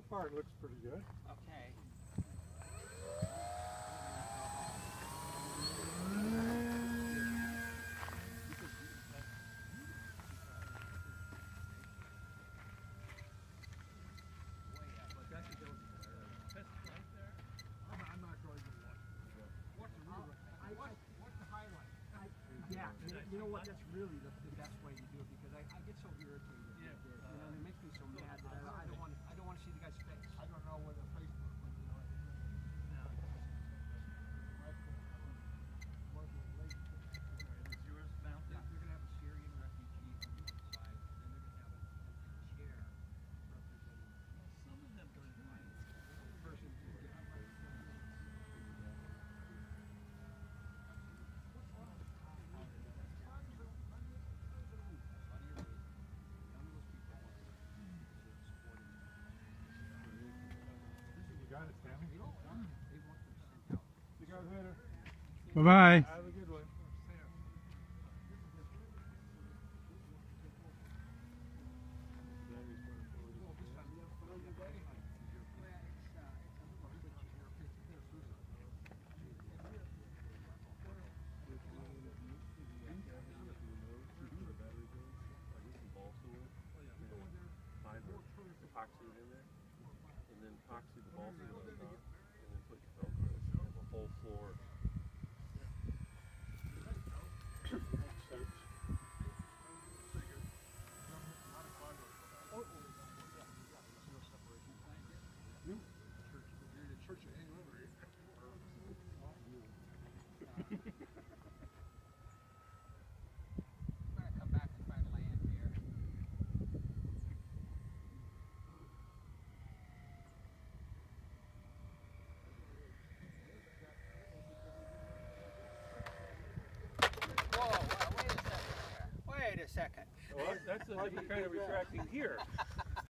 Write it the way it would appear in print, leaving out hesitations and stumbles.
So far it looks pretty good. Okay. Yeah, you know what? That's really the best way to do it because I get so irritated. Yeah. With it. You know, it makes me so mad that I don't want to see the guy's face. I don't know whether Facebook would do it. Is yours mounted? Yeah, they're gonna have a Syrian refugee on one side, and then they're gonna have a chair representing Some of them don't mind. the person who did it. You got it, Sammy. They want them sent out. See you guys later. Bye-bye. Have a good one. Epoxy it in there, and then epoxy the balsa wood on top, and then put your Velcro on the whole floor. I'm gonna come back and try to land here. Whoa, wait a second. Well, that's kind of retracting here.